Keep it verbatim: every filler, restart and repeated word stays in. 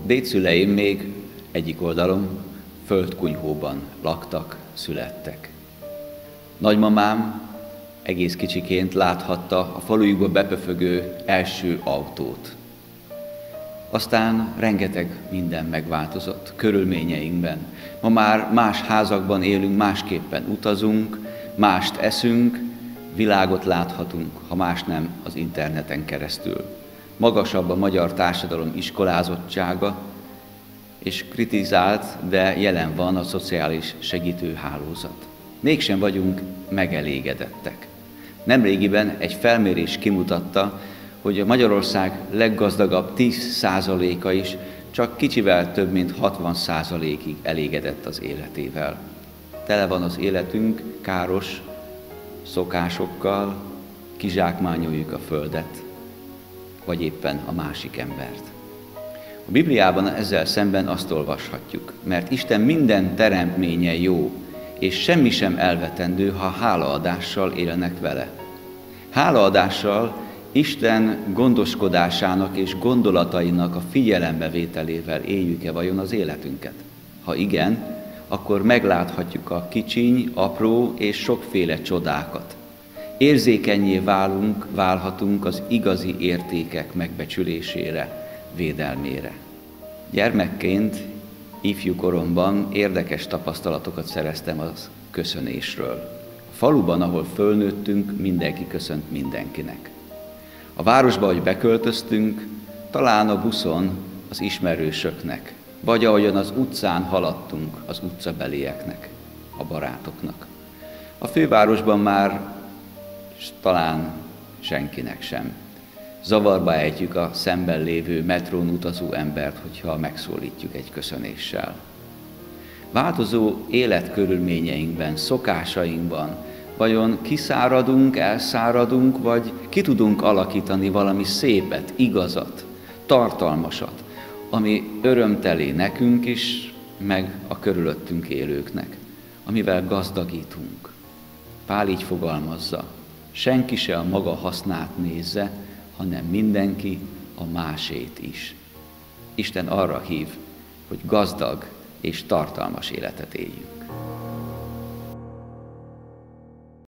dédszüleim még egyik oldalon földkunyhóban laktak, születtek. Nagymamám egész kicsiként láthatta a falujukba bepöfögő első autót. Aztán rengeteg minden megváltozott körülményeinkben. Ma már más házakban élünk, másképpen utazunk, mást eszünk, világot láthatunk, ha más nem az interneten keresztül. Magasabb a magyar társadalom iskolázottsága, és kritizált, de jelen van a szociális segítőhálózat. Mégsem vagyunk megelégedettek. Nemrégiben egy felmérés kimutatta, hogy a Magyarország leggazdagabb tíz százaléka is csak kicsivel több mint hatvan százalékig elégedett az életével. Tele van az életünk káros szokásokkal, kizsákmányoljuk a földet, vagy éppen a másik embert. A Bibliában ezzel szemben azt olvashatjuk, mert Isten minden teremtménye jó, és semmi sem elvetendő, ha hálaadással élnek vele. Hálaadással Isten gondoskodásának és gondolatainak a figyelembevételével éljük-e vajon az életünket? Ha igen, akkor megláthatjuk a kicsiny, apró és sokféle csodákat. Érzékennyé válunk, válhatunk az igazi értékek megbecsülésére, védelmére. Gyermekként, ifjú koromban érdekes tapasztalatokat szereztem az köszönésről. A faluban, ahol fölnőttünk, mindenki köszönt mindenkinek. A városba, ahogy beköltöztünk, talán a buszon az ismerősöknek, vagy ahogyan az utcán haladtunk az utcabelieknek, a barátoknak. A fővárosban már talán senkinek sem. Zavarba ejtjük a szemben lévő metrón utazó embert, hogyha megszólítjuk egy köszönéssel. Változó életkörülményeinkben, szokásainkban vajon kiszáradunk, elszáradunk, vagy ki tudunk alakítani valami szépet, igazat, tartalmasat, ami örömteli nekünk is, meg a körülöttünk élőknek, amivel gazdagítunk. Pál így fogalmazza, senki se a maga hasznát nézze, hanem mindenki a másét is. Isten arra hív, hogy gazdag és tartalmas életet éljünk.